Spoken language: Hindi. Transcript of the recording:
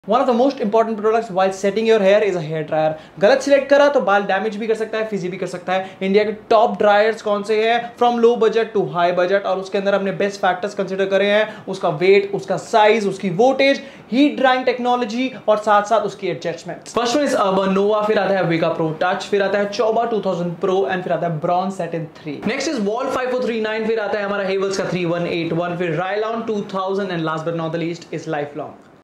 One of the most important products while setting your hair is a hair dryer. गलत सिलेक्ट करा तो बाल डैमेज भी कर सकता है, फिजी भी कर सकता है। इंडिया के टॉप ड्रायर्स कौन से हैं from low budget to high budget, और उसके अंदर हमने बेस्ट फैक्टर्स कंसिडर करे हैं, उसका वेट, उसका साइज, उसकी वोटेज, हीट ड्राइंग टेक्नोलॉजी और साथ साथ उसकी adjustment. First one is Urban Nova, फिर आता है विगा प्रो टच, फिर आता है चौबा 2000 प्रो एंड फिर आता है Braun's Satin 3। Next is Wahl 5439, फिर आता है हमारा हेवल्स का 3181, फिर रायलॉन 2000 and last but not the least is life long.